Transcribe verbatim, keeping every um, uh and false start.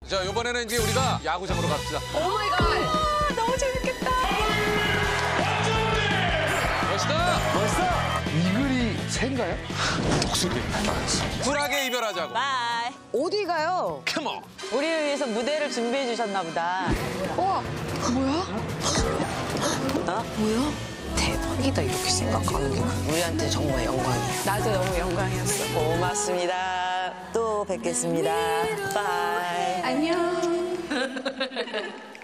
자, 이번에는 이제 우리가 야구장으로 갑시다. 오 마이 갓. 너무 재밌겠다. 멋있다. 멋있어. 이글이 새인가요? 독수리. 쿨하게 이별하자고. 바이. 어디 가요? 컴온. 우리를 위해서 무대를 준비해 주셨나 보다. 우와, 뭐야? 뭐야? 대박이다, 이렇게 생각하는 게. 우리한테 정말 영광이야. 나도 너무 영광이었어. 고맙습니다. 또 뵙겠습니다. 바이. 안녕.